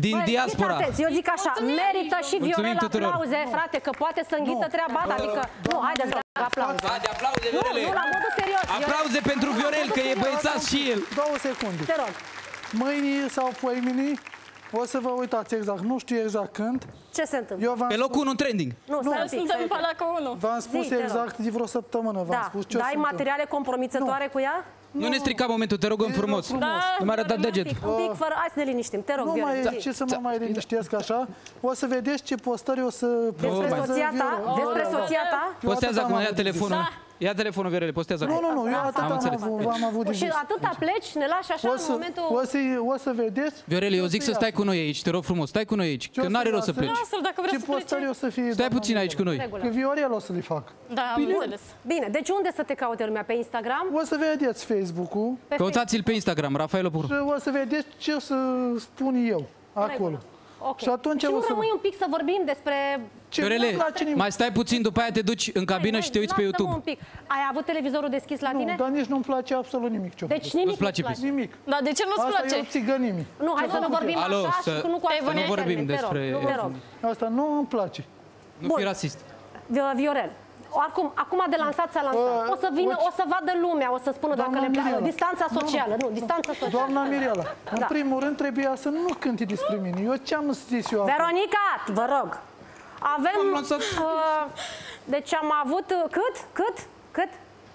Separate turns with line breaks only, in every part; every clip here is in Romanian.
din diaspora.
Eu zic așa, merită și Viorel aplauze, frate, că poate să înghită treaba asta. Adică, nu, haideți, aplauze.
Haide, aplauze, Viorele.
Nu, la modul serios.
Aplauze pentru Viorel, că e băiețat și el.
2 secunde.
Te rog.
Mâine sau poimini o să vă uitați exact. Nu știu exact când.
Ce se întâmplă?
Pe locul 1 în trending.
Nu,
suntem pe locul 1.
V-am spus exact de vreo săptămână. V-am spus ce o să
Dai materiale compromițătoare cu ea?
Nu ne strica momentul, te rugăm frumos. Nu m-a arătat degetul.
Un pic, fără, hai să ne liniștim, te rog,
Nu mai
Viorel.
e ce să mă mai liniștesc așa. O să vedeți ce postări o să...
Despre soția ta? Despre soția ta?
Postează acum, ia telefonul. Ia telefonul, Viorele, postează acum.
Nu, eu atât am avut de
Și atâta pleci, ne lași așa în momentul...
O să vedeți...
Viorele, eu zic să stai cu noi aici, te rog frumos, stai cu noi aici, că n-are rost să pleci.
Ce postări o să fie?
Stai puțin aici cu noi.
Că Viorel o să le fac.
Da, am înțeles.
Bine, deci unde să te caute lumea? Pe Instagram?
O să vedeți Facebook-ul.
Căutați-l pe Instagram, Rafaelo.
Și o să vedeți ce o să spun eu acolo.
Okay.
Și atunci
și nu rămâi un pic să vorbim despre...
Viorele, mai stai puțin, după aia te duci în cabină și te uiți pe YouTube.
Un pic. Ai avut televizorul deschis la tine?
Nu, dar nici nu-mi place absolut nimic.
Deci nimic nu-ți
place?
Nimic.
Dar de ce nu-ți place?
Asta e o țigănimii.
Nu, hai să nu vorbim așa și că nu cu
asta. Nu vorbim despre...
Asta nu îmi place.
Nu fi rasist.
Viorel, acum de lansat s-a lansat. O să vină, o să vadă lumea, o să spună dacă le place. Distanța socială, nu, distanța socială.
Doamna Mirela, în primul rând trebuia să nu cânti despre mine. Eu ce-am zis eu?
Veronica, vă rog. Avem... Deci am avut... Cât?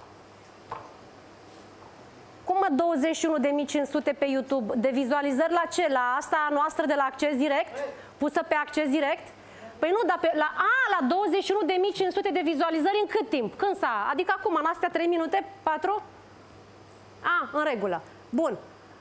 Cum 21.500 pe YouTube? De vizualizări la ce? La asta noastră de la Acces Direct? Pusă pe Acces Direct? Păi nu, dar la 21.500 de vizualizări în cât timp? Când s-a? Adică acum, în astea 3 minute? 4? În regulă. Bun.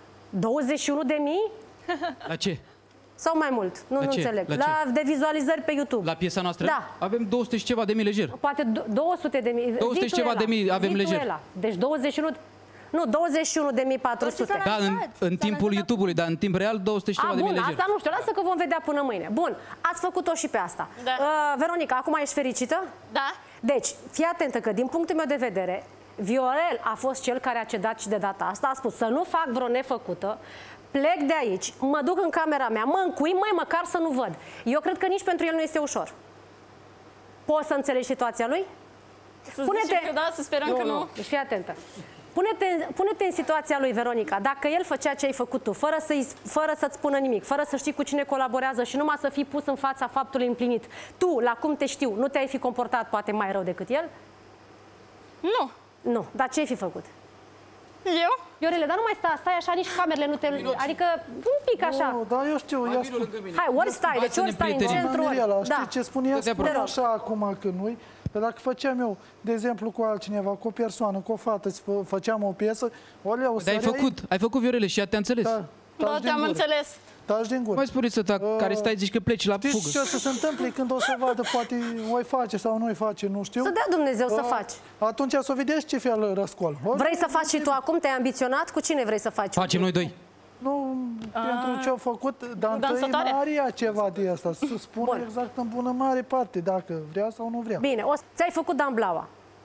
21.000?
La ce?
Sau mai mult? Nu înțeleg. De vizualizări pe YouTube.
La piesa noastră?
Da.
Avem 200 și ceva de mii lejer.
Poate 200.000.
200 și ceva de mii avem lejer.
Deci 21... Nu, 21.400.
Da, în timpul YouTube-ului, dar în timp real 200 și ceva de mii lejer.
Asta nu știu, lasă că vom vedea până mâine. Bun, ați făcut-o și pe asta.
Da.
Veronica, acum ești fericită?
Da.
Deci, fii atentă că din punctul meu de vedere, Viorel a fost cel care a cedat și de data asta. A spus să nu fac vreo nefăcută, plec de aici, mă duc în camera mea, mă încui, măcar să nu văd. Eu cred că nici pentru el nu este ușor. Poți să înțelegi situația lui?
Pune-te... Da, să sperăm că nu.
Deci fii atentă. Pune-te în situația lui, Veronica. Dacă el făcea ce ai făcut tu, fără să-ți spună nimic, fără să știi cu cine colaborează și numai să fii pus în fața faptului împlinit, tu, la cum te știu, nu te-ai fi comportat poate mai rău decât el?
Nu.
Nu. Dar ce ai fi făcut?
Eu?
Viorele, dar nu mai stai așa, nici camerele nu te... Adică un pic așa.
Nu, dar eu știu.
Hai, ori stai, deci ori stai în centru.
Știi ce spune? Ea spune așa acum că nu-i. Că dacă făceam eu, de exemplu, cu altcineva, cu o persoană, cu o fată, făceam o piesă,
ai făcut, Viorele, și ea te-a înțeles.
Da, te-am înțeles.
Taci din gură.
Mai spune să care stai, zici că pleci la fugă.
Știi ce o să se întâmple când o să vadă, poate o-i face sau nu-i face, nu știu.
Să dea Dumnezeu să faci.
Atunci să vedeți ce fel răscol.
Vrei să faci și tu acum? Te-ai ambiționat? Cu cine vrei să faci?
Facem noi doi.
Nu, pentru ce au făcut, dar întâi Maria ceva de asta. Să spun exact în bună mare parte, dacă vrea sau nu vrea.
Bine, ți-ai făcut damblaua.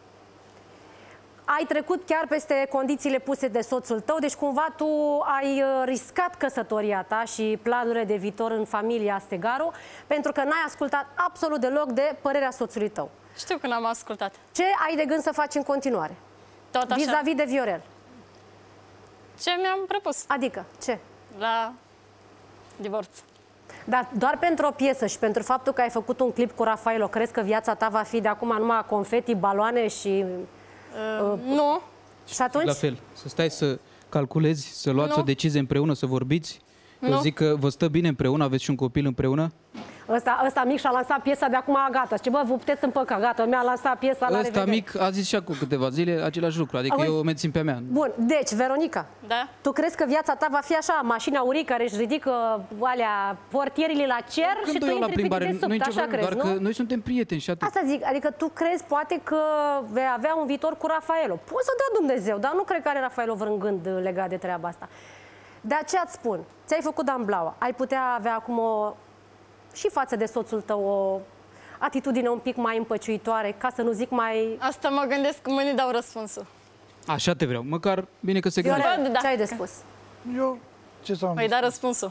Ai trecut chiar peste condițiile puse de soțul tău, deci cumva tu ai riscat căsătoria ta și planurile de viitor în familia Stegaru, pentru că n-ai ascultat absolut deloc de părerea soțului tău.
Știu că n-am ascultat.
Ce ai de gând să faci în continuare?
Tot așa.
Vis-a-vis de Viorel.
Ce mi-am propus?
Adică, ce?
La divorț.
Dar doar pentru o piesă și pentru faptul că ai făcut un clip cu Rafaelo, crezi că viața ta va fi de acum numai confeti, baloane și...
Nu.
Și atunci?
La fel, să stai să calculezi, să luați o decizie împreună, să vorbiți. Eu zic că vă stă bine împreună, aveți și un copil împreună.
Ăsta mic și-a lansat piesa de acum, gata. Ce bă, vă puteți împăca, gata, mi-a lansat piesa la revedere.
Ăsta mic a zis și acum câteva zile același lucru, adică eu o mențin pe mea.
Bun, deci, Veronica,
da?
Tu crezi că viața ta va fi așa, mașina urii care își ridică alea, portierile la cer și tu intri pe desubt, așa crezi,
doar că noi suntem prieteni și atât.
Asta zic, adică tu crezi poate că vei avea un viitor cu Rafaelo. Poți să dea Dumnezeu, dar nu cred că are Rafaelo vreun gând legat de treaba asta. De aceea îți spun, ți-ai făcut damblaua, ai putea avea acum și față de soțul tău o atitudine un pic mai împăciuitoare, ca să nu zic mai...
Asta mă gândesc, mâine dau răspunsul.
Așa te vreau, măcar bine că se gândește.
Ce ai de spus?
Eu, ce să am
Păi da răspunsul.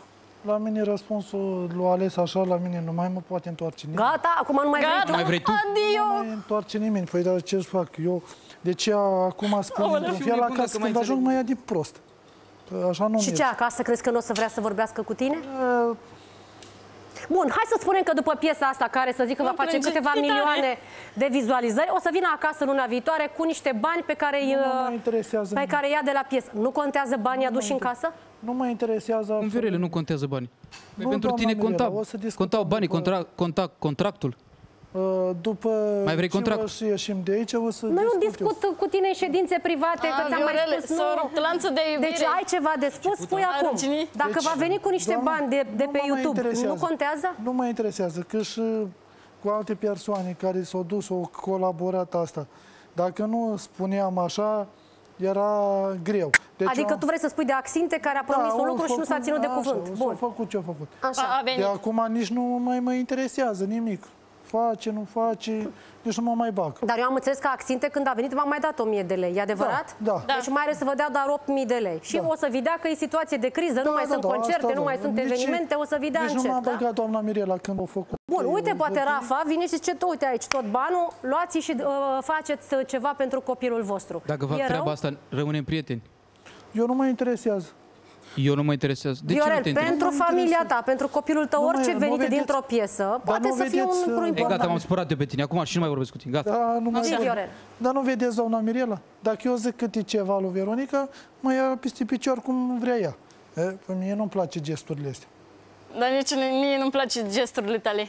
La mine răspunsul l-a ales așa, la mine nu mai mă poate întoarce nimeni.
Gata, acum nu mai vrei.
Gata,
Nu mai vrei tu?
adio!
Nu mai întoarce nimeni. Păi, dar ce să fac? Eu, de ce acum spun într-un
fiu
fel
nebun
acasă,
dacă mai
când ajung
înțelegi.
mai ia de prost. Păi, așa nu
Și
merge.
ce, acasă crezi că nu o să vrea să vorbească cu tine?
Uh,
Bun, hai să spunem că după piesa asta, care să zic că
Nu
va face
plânge,
câteva
fii tare.
milioane de vizualizări, o să vină acasă luna viitoare cu niște bani pe care,
Nu mă interesează
pe
nimic.
care ia de la piesă. Nu contează banii aduși în casă?
Nu mă interesează.
În Viorele nu contează banii. Păi
Nu,
pentru
doamna
tine
Mirela,
conta,
o să discutăm
contau banii,
după-
contractul.
După
Mai vrei
ce
contract?
o să ieșim de aici, o să
Noi nu
discut eu.
discut cu tine în ședințe private, că ți-am mai
Viorele,
spus,
s-o
nu.
rupt lanțul de iubire.
Deci ai ceva de spus, spui acum.
Arginii?
Dacă va veni cu niște
Doamna,
bani de
nu
pe
mă mai
YouTube, nu
interesează.
contează?
Nu mă interesează, că și cu alte persoane care s-au dus, au colaborat asta. Dacă nu spuneam așa, era greu. Deci
Adică tu vrei să spui de Axinte care a promis un
au
lucru și nu s-a
făcut-
ținut de
așa,
cuvânt.
S-a
Bun,
făcut ce a făcut.
așa.
A venit.
De acum nici nu mai mă interesează nimic. Face, nu face, nici nu mă mai bag.
Dar eu am înțeles că Axinte, când a venit, v-am mai dat 1000 de lei, e adevărat?
Da.
Deci mai are să vă dea doar 8000 de lei. Și
Da.
o să vedea că e situație de criză, nu mai sunt concerte,
asta
nu mai
da.
sunt
Deci-
evenimente, o să vedea
deci
încet.
nu m-a
Da?
băgat doamna Mirela când a făcut.
Bun, uite, poate Rafa vine și zice, tu, uite aici tot banul, luați și faceți ceva pentru copilul vostru.
Dacă fac
E rău?
treaba asta, rămânem prieteni.
Eu nu mă interesează.
Eu nu mă interesează. De ce
Viorel,
nu te interesează?
pentru
Nu mă
familia
interesează.
ta, pentru copilul tău,
Nu mai-
orice
nu
venit
vedeți-
dintr-o piesă, poate
nu
să fie un
vedeți,
lucru
e
E
important.
gata, m-am supărat eu pe tine. Acum și nu mai vorbesc cu tine. Gata.
Da, nu mai
Zi, Viorel.
Dar nu vedeți, doamna Mirela? Dacă eu zic câte ceva lui Veronica, mă ia peste picior cum vrea ea. Pe mie nu-mi place gesturile astea.
Dar nici mie nu-mi place gesturile tale.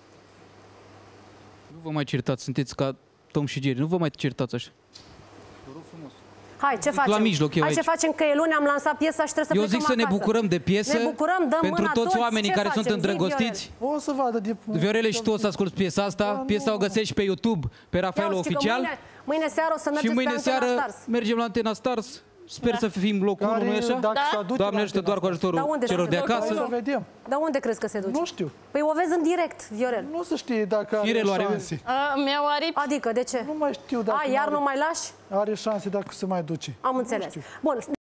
Nu vă mai certați, sunteți ca Tom și Jerry. Nu vă mai certați așa.
Hai, ce facem?
la mijloc eu
Hai, ce
aici.
facem? Că e luni, am lansat piesa și trebuie să
Eu
plecăm
zic să ne
acasă.
bucurăm de piesă
Ne bucurăm, dăm
pentru
mâna
toți oamenii
Ce
care sunt
facem? Zi,
îndrăgostiți.
O să vadă de...
Viorele, și tu o să asculti piesa asta.
Da,
Piesa o
nu.
găsești pe YouTube, pe Rafael
Ia, știi că
Oficial.
Mâine seară o să
Și
mergeți
mâine
pe Antena
seară
Stars.
mergem la Antena Stars. Sper să fim locul 1,
Care,
nu e așa?
dacă
Da?
se aduce
Doamne
la
ajută doar cu
Antena
ajutorul
Dar unde
celor
se
de
duce?
Stars,
acasă.
o să vedem.
Dar unde crezi că se duce?
Nu știu.
Păi o vezi în direct, Viorel.
Nu se știe dacă are
Firele are-
șanse.
Mi-au aripi.
Adică, de ce?
Nu mai știu dacă
A, iar
are,
nu mai lași?
are șanse dacă se mai duce.
Am înțeles.
știu.
Bun,